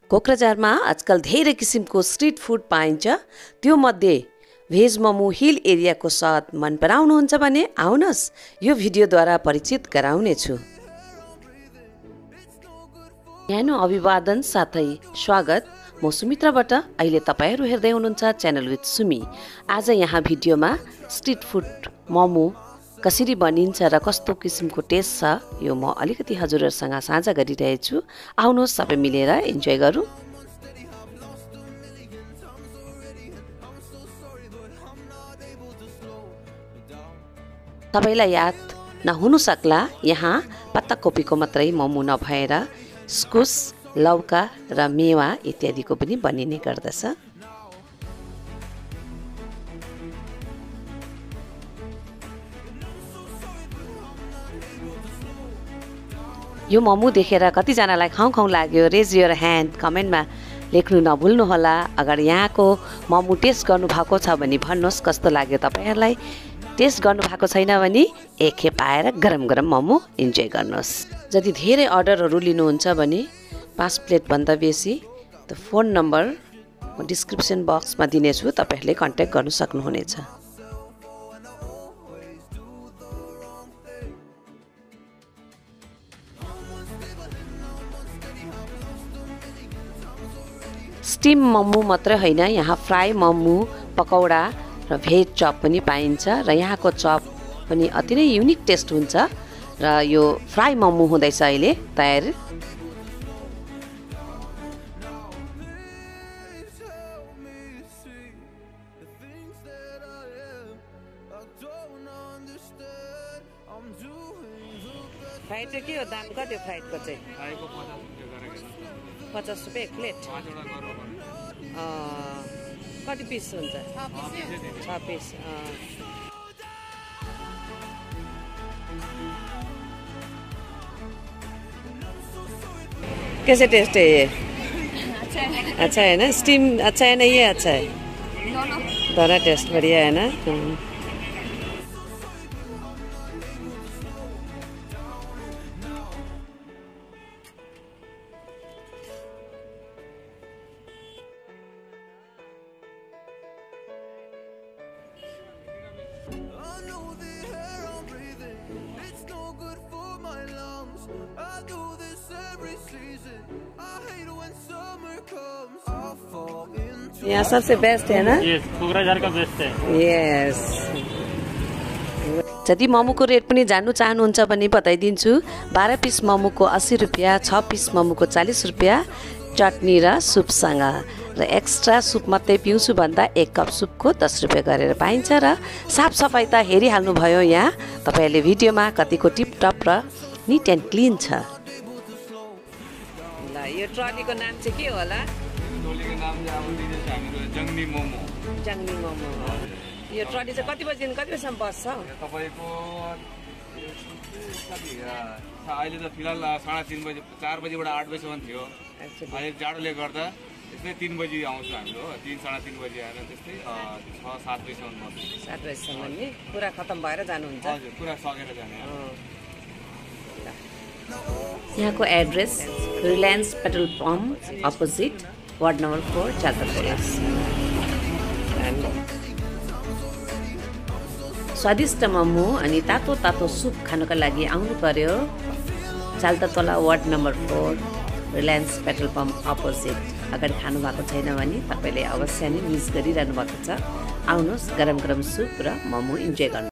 कोक्राझारमा आजकल धेरै किसिमको स्ट्रीट फूड पाइन्छ। त्यो मध्ये भेज मोमो हिल एरियाको स्वाद मन पराउनुहुन्छ भने आउनुहोस् यो भिडियोद्वारा परिचित गराउने छु। न्यानो अभिवादन साथै स्वागत। म सुमित्राबाट। अहिले तपाईहरु हेर्दै हुनुहुन्छ च्यानल विथ सुमी। आज यहाँ भिडियोमा स्ट्रीट फूड मोमो कसरी बनिन्छ र कस्तो किसिमको टेस्ट छ यो म अलिकति हजुरहरुसँग साझा गरिरहेछु। आउनुहोस् सबै मिलेर इन्जोय गरौँ। तपाईलाई याद नहुनु सक्ला, यहाँ पत्ताकोपीको मात्रै मोमो नभएर स्कुस, लौका र मेवा इत्यादिको पनि बनिने गर्दछ। यो मोमो देखेर कतिजनालाई खाउँ खाउँ लाग्यो? रेज योर ह्यान्ड, कमेन्टमा लेख्नु नभुल्नु होला। अगर यहाँको मोमो टेस्ट गर्नुभएको छ भने भन्नुहोस् कस्तो लाग्यो तपाईहरुलाई। टेस्ट गर्नुभएको छैन भने एकखेप आएर गरम गरम मोमो इन्जोय गर्नुहोस्। यदि धेरै अर्डरहरू लिनुहुन्छ भने 5 प्लेट भन्दा बेसी त फोन नम्बर म डिस्क्रिप्सन बक्समा दिनेछु, तपाईहरुले कन्ट्याक्ट गर्न सक्नुहुनेछ। स्टीम मोमो मात्र हैन, यहाँ फ्राई मोमो, पकौडा र भेज चप पनि पाइन्छ र यहाँको चप पनि अति नै युनिक टेस्ट हुन्छ। र यो फ्राई मोमो हुँदैछ अहिले तयार। फ्राइड चाहिँ के हो दाम कति हो फ्राइडको चाहिँ? फ्राइडको 50 रुपैयाँ एक प्लेट। कति पिस हुन्छ? 6 पिस। कैसे टेस्ट है ये? अच्छा है ना? स्टीम अच्छा है ना? ये अच्छा है? दोनों टेस्ट बढ़िया है ना? यहाँ सबसे बेस्ट है ना? यस, कोक्राझार का बेस्ट है। यस। यदि मोमोको रेट पनि जान्नु चाहनुहुन्छ भने बताइदिन्छु। 12 पिस मोमोको 80 रुपैयाँ, 6 पिस मोमोको 40 रुपैयाँ, चटनी र सुपसँग। र एक्स्ट्रा सुप मात्रै पिउँछु भन्दा 1 कप सुपको 10 रुपैयाँ गरेर पाइन्छ। र साफ सफाई त हेरिहाल्नु भयो यहाँ तपाईहरुले भिडियोमा कतिको टिप टप र निट एन्ड क्लीन छ। ल यो ट्रलीको नाम चाहिँ के होला? ट्रलीको नाम चाहिँ अब दिने छ हाम्रो जङ्गली मोमो। जङ्गली मोमो। यो ट्रली चाहिँ कति बजेदेखि कति बजेसम्म बस्छ? तपाईको अहिले त फिलहाल 3:30 बजे, 4 बजेबाट 8 बजेसम्म थियो। अहिले जाडोले गर्दा त्यस्तै 3 बजे आउँछ हाम्रो। 3 साढे 3 बजे आएर त्यस्तै 6-7 बजेसम्म बस्छ। 7 बजेसम्म नि पुरा खतम भएर जानुहुन्छ? हजुर, पुरा सकेर जाने। यहाँको address Reliance petrol pump opposite, ward number 4, Jalpatola. स्वादिष्ट मोमो अनि तातो तातो सुप खानको लागि आउनु पर्यो Jalpatola, ward number 4, Reliance petrol pump opposite. अगाडि खानु भएको छैन भने तपाईले अवश्य नै मिस गरिरहनु भएको छ। आउनुहोस्, गरम गरम सुप र मोमो इन्जोय गर्नु।